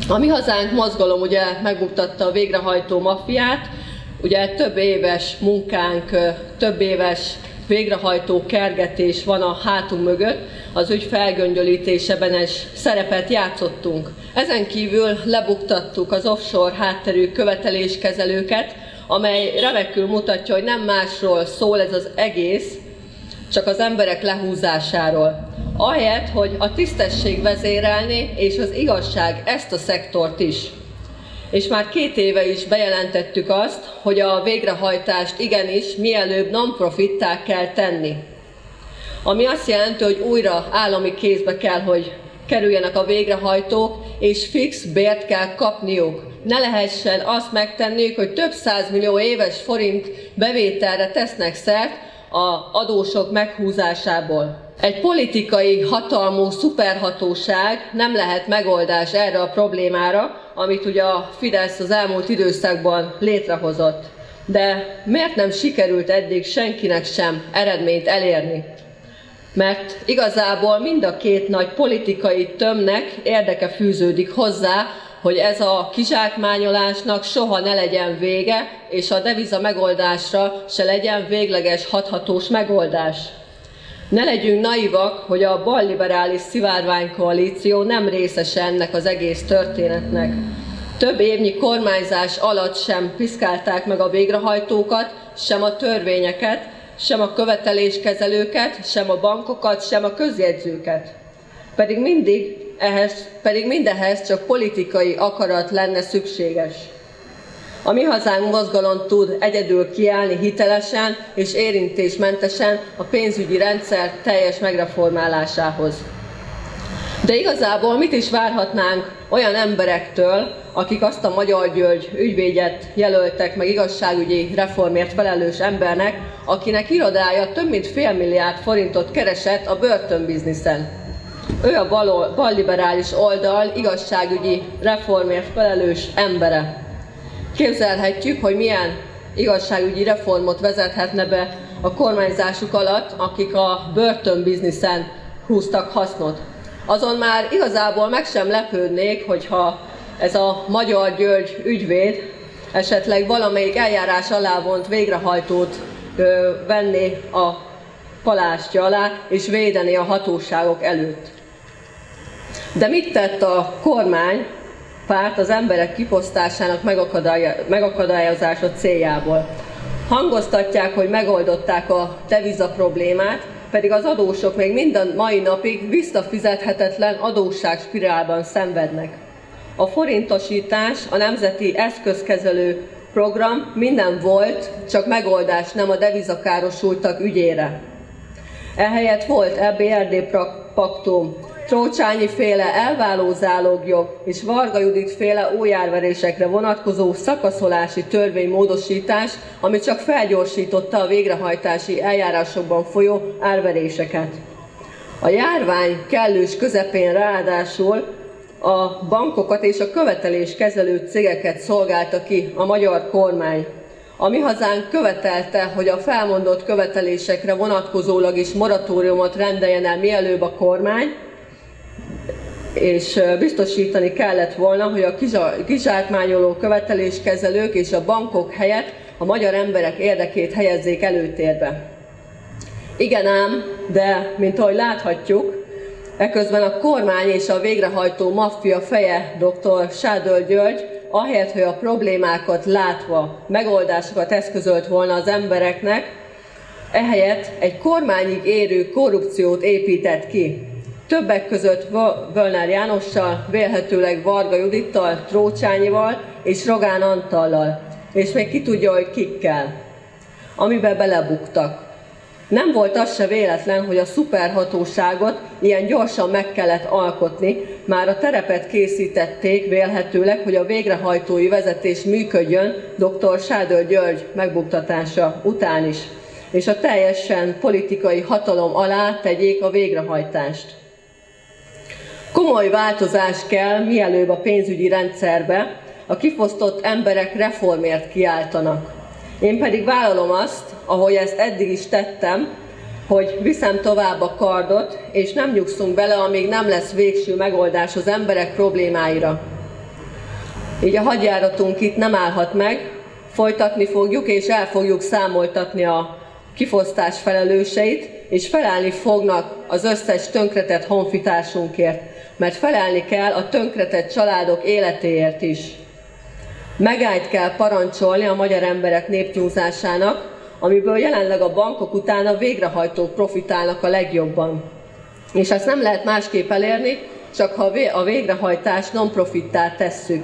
A Mi Hazánk mozgalom ugye megbuktatta a végrehajtó maffiát, ugye több éves munkánk, több éves végrehajtó kergetés van a hátunk mögött, az ügy felgöngyölítésében egy szerepet játszottunk. Ezen kívül lebuktattuk az offshore hátterű követeléskezelőket, amely remekül mutatja, hogy nem másról szól ez az egész, csak az emberek lehúzásáról. Ahelyett, hogy a tisztesség vezérelni, és az igazság ezt a szektort is. És már 2 éve is bejelentettük azt, hogy a végrehajtást igenis mielőbb non-profittá kell tenni. Ami azt jelenti, hogy újra állami kézbe kell, hogy kerüljenek a végrehajtók, és fix bért kell kapniuk. Ne lehessen azt megtenniük, hogy több 100 millió éves forint bevételre tesznek szert az adósok meghúzásából. Egy politikai hatalmú szuperhatóság nem lehet megoldás erre a problémára, amit ugye a Fidesz az elmúlt időszakban létrehozott. De miért nem sikerült eddig senkinek sem eredményt elérni? Mert igazából mind a 2 nagy politikai tömnek érdeke fűződik hozzá, hogy ez a kizsákmányolásnak soha ne legyen vége, és a deviza megoldásra se legyen végleges hathatós megoldás. Ne legyünk naivak, hogy a balliberális szivárványkoalíció nem részese ennek az egész történetnek. Több évnyi kormányzás alatt sem piszkálták meg a végrehajtókat, sem a törvényeket, sem a követeléskezelőket, sem a bankokat, sem a közjegyzőket. Pedig mindehhez csak politikai akarat lenne szükséges. A Mi Hazánk mozgalom tud egyedül kiállni hitelesen és érintésmentesen a pénzügyi rendszer teljes megreformálásához. De igazából mit is várhatnánk olyan emberektől, akik azt a Magyar György ügyvédet jelöltek meg igazságügyi reformért felelős embernek, akinek irodája több mint fél milliárd forintot keresett a börtönbizniszen. Ő a balliberális oldal igazságügyi reformért felelős embere. Képzelhetjük, hogy milyen igazságügyi reformot vezethetne be a kormányzásuk alatt, akik a börtönbizniszen húztak hasznot. Azon már igazából meg sem lepődnék, hogyha ez a Magyar György ügyvéd esetleg valamelyik eljárás alá vont végrehajtót venné a palástja alá, és védeni a hatóságok előtt. De mit tett a kormánypárt az emberek kifosztásának megakadályozása céljából? Hangoztatják, hogy megoldották a deviza problémát, pedig az adósok még minden mai napig visszafizethetetlen adósságspirálban szenvednek. A forintosítás, a Nemzeti Eszközkezelő Program minden volt, csak megoldás nem a devizakárosultak ügyére. Ehelyett volt EBRD paktum, Trócsányi-féle elváló zálogjog és Varga Judit-féle ójárverésekre vonatkozó szakaszolási törvénymódosítás, ami csak felgyorsította a végrehajtási eljárásokban folyó árveréseket. A járvány kellős közepén ráadásul a bankokat és a követeléskezelő cégeket szolgálta ki a magyar kormány. A Mi Hazánk követelte, hogy a felmondott követelésekre vonatkozólag is moratóriumot rendeljen el mielőbb a kormány, és biztosítani kellett volna, hogy a kizsákmányoló követeléskezelők és a bankok helyett a magyar emberek érdekét helyezzék előtérbe. Igen ám, de mint ahogy láthatjuk, eközben a kormány és a végrehajtó maffia feje dr. Sádor György, ahelyett, hogy a problémákat látva megoldásokat eszközölt volna az embereknek, ehelyett egy kormányig érő korrupciót épített ki. Többek között Völner Jánossal, vélhetőleg Varga Judittal, Trócsányival és Rogán Antallal, és még ki tudja, hogy kikkel, amiben belebuktak. Nem volt az se véletlen, hogy a szuperhatóságot ilyen gyorsan meg kellett alkotni, már a terepet készítették vélhetőleg, hogy a végrehajtói vezetés működjön dr. Sádor György megbuktatása után is, és a teljesen politikai hatalom alá tegyék a végrehajtást. Komoly változás kell mielőbb a pénzügyi rendszerbe, a kifosztott emberek reformért kiáltanak. Én pedig vállalom azt, ahogy ezt eddig is tettem, hogy viszem tovább a kardot, és nem nyugszunk bele, amíg nem lesz végső megoldás az emberek problémáira. Így a hadjáratunk itt nem állhat meg, folytatni fogjuk és el fogjuk számoltatni a kifosztás felelőseit, és felállni fognak az összes tönkretett honfitársunkért, mert felállni kell a tönkretett családok életéért is. Megállt kell parancsolni a magyar emberek népnyúzásának, amiből jelenleg a bankok után a végrehajtók profitálnak a legjobban. És ezt nem lehet másképp elérni, csak ha a végrehajtást non-profittá tesszük.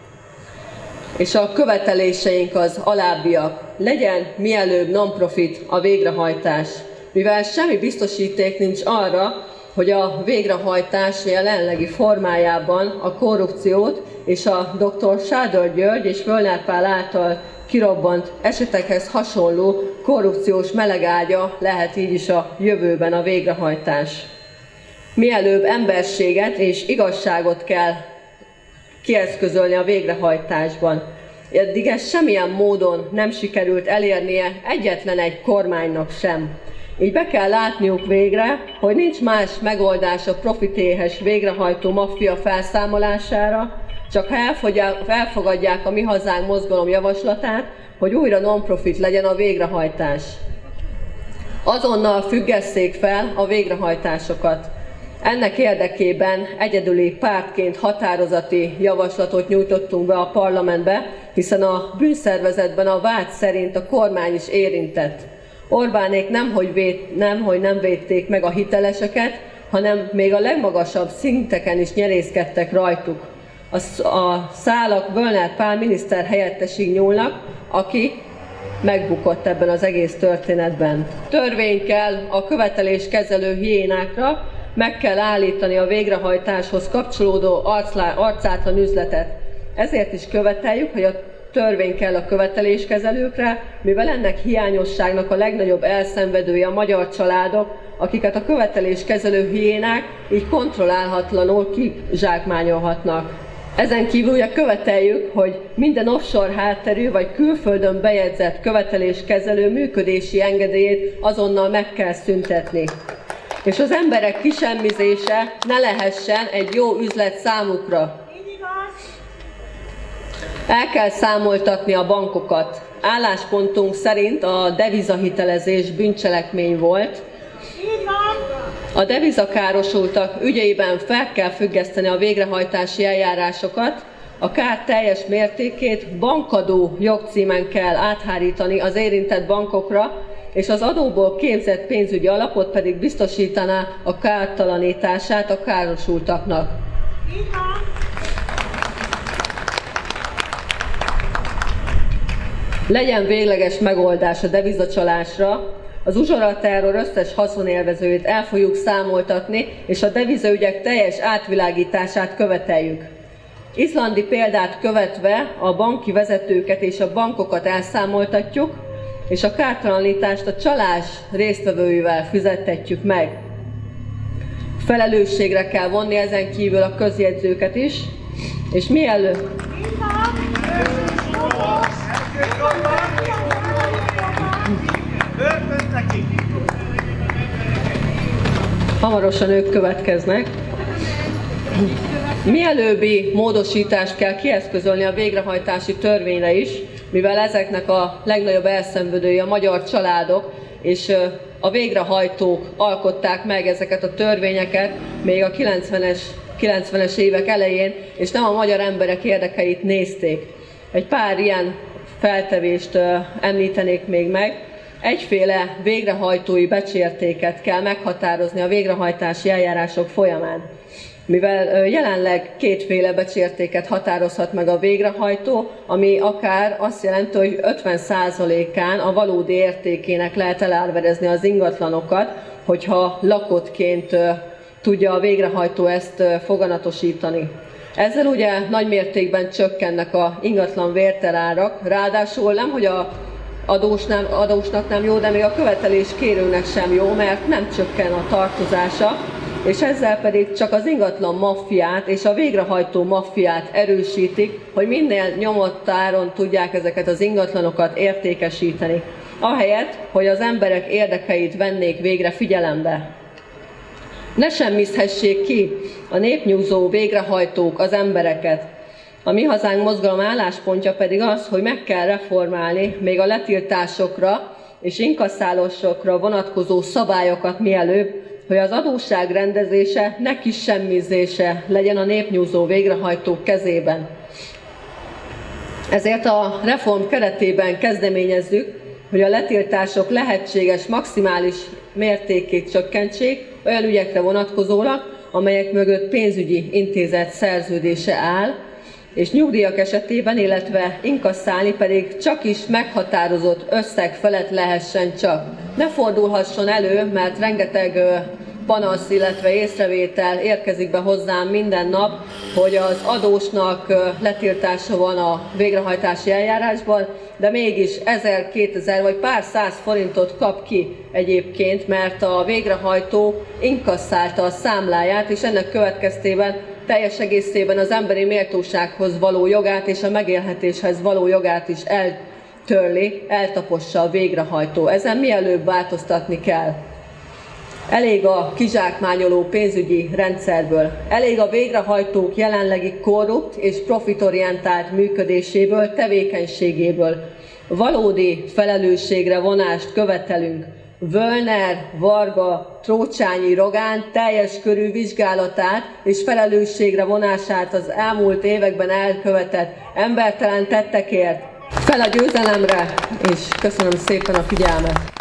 És a követeléseink az alábbiak. Legyen mielőbb non-profit a végrehajtás, mivel semmi biztosíték nincs arra, hogy a végrehajtás jelenlegi formájában a korrupciót és a dr. Sándor György és Völner Pál által kirobbant esetekhez hasonló korrupciós melegágya lehet így is a jövőben a végrehajtás. Mielőbb emberséget és igazságot kell kieszközölni a végrehajtásban. Eddig ezt semmilyen módon nem sikerült elérnie egyetlen egy kormánynak sem. Így be kell látniuk végre, hogy nincs más megoldás a profitéhes végrehajtó maffia felszámolására, csak ha elfogadják a Mi Hazánk mozgalom javaslatát, hogy újra non-profit legyen a végrehajtás. Azonnal függesszék fel a végrehajtásokat. Ennek érdekében egyedüli pártként határozati javaslatot nyújtottunk be a parlamentbe, hiszen a bűnszervezetben a vád szerint a kormány is érintett. Orbánék nemhogy nem védték meg a hiteleseket, hanem még a legmagasabb szinteken is nyerészkedtek rajtuk. A szálak Völner Pál miniszter helyettesig nyúlnak, aki megbukott ebben az egész történetben. Törvény kell a követeléskezelő hiénákra, meg kell állítani a végrehajtáshoz kapcsolódó arcátlan üzletet. Ezért is követeljük, hogy a törvény kell a követeléskezelőkre, mivel ennek hiányosságnak a legnagyobb elszenvedője a magyar családok, akiket a követeléskezelő hiénák így kontrollálhatlanul kizsákmányolhatnak. Ezen kívül követeljük, hogy minden offshore hátterű vagy külföldön bejegyzett követeléskezelő működési engedélyét azonnal meg kell szüntetni. És az emberek kisemmizése ne lehessen egy jó üzlet számukra. El kell számoltatni a bankokat. Álláspontunk szerint a devizahitelezés bűncselekmény volt. A devizakárosultak ügyeiben fel kell függeszteni a végrehajtási eljárásokat, a kár teljes mértékét bankadó jogcímen kell áthárítani az érintett bankokra, és az adóból képzett pénzügyi alapot pedig biztosítaná a kártalanítását a károsultaknak. Legyen végleges megoldás a devizacsalásra, az uzsoraterror összes haszonélvezőjét el fogjuk számoltatni, és a devizaügyek teljes átvilágítását követeljük. Izlandi példát követve a banki vezetőket és a bankokat elszámoltatjuk, és a kártalanítást a csalás résztvevőivel fizettetjük meg. Felelősségre kell vonni ezen kívül a közjegyzőket is, és mielőtt hamarosan ők következnek. Mielőbbi módosítást kell kieszközölni a végrehajtási törvényre is, mivel ezeknek a legnagyobb elszenvedői a magyar családok, és a végrehajtók alkották meg ezeket a törvényeket még a 90-es évek elején, és nem a magyar emberek érdekeit nézték. Egy pár ilyen feltevést említenék még meg. Egyféle végrehajtói becsértéket kell meghatározni a végrehajtási eljárások folyamán. Mivel jelenleg kétféle becsértéket határozhat meg a végrehajtó, ami akár azt jelenti, hogy 50%-án a valódi értékének lehet elárverezni az ingatlanokat, hogyha lakottként tudja a végrehajtó ezt foganatosítani. Ezzel ugye nagy mértékben csökkennek a ingatlan vérterárak, ráadásul nem, hogy a adósnak nem jó, de még a követelés kérőnek sem jó, mert nem csökken a tartozása, és ezzel pedig csak az ingatlan maffiát és a végrehajtó maffiát erősítik, hogy minél nyomott áron tudják ezeket az ingatlanokat értékesíteni, ahelyett, hogy az emberek érdekeit vennék végre figyelembe. Ne semmizhessék ki a népnyúzó végrehajtók az embereket. A Mi Hazánk mozgalom álláspontja pedig az, hogy meg kell reformálni még a letiltásokra és inkasszálósokra vonatkozó szabályokat mielőbb, hogy az adósság rendezése ne kisemmizése legyen a népnyújtó végrehajtók kezében. Ezért a reform keretében kezdeményezzük, hogy a letiltások lehetséges maximális mértékét csökkentsék olyan ügyekre vonatkozólag, amelyek mögött pénzügyi intézet szerződése áll, és nyugdíjak esetében, illetve inkasszálni pedig csak is meghatározott összeg felett lehessen csak. Ne fordulhasson elő, mert rengeteg panasz, illetve észrevétel érkezik be hozzám minden nap, hogy az adósnak letiltása van a végrehajtási eljárásban, de mégis 1000, 2000 vagy pár száz forintot kap ki egyébként, mert a végrehajtó inkasszálta a számláját, és ennek következtében teljes egészében az emberi méltósághoz való jogát és a megélhetéshez való jogát is eltörli, eltapossa a végrehajtó. Ezen mielőbb változtatni kell. Elég a kizsákmányoló pénzügyi rendszerből, elég a végrehajtók jelenlegi korrupt és profitorientált működéséből, tevékenységéből. Valódi felelősségre vonást követelünk. Völner, Varga, Trócsányi, Rogán teljes körű vizsgálatát és felelősségre vonását az elmúlt években elkövetett embertelen tettekért. Fel a győzelemre, és köszönöm szépen a figyelmet!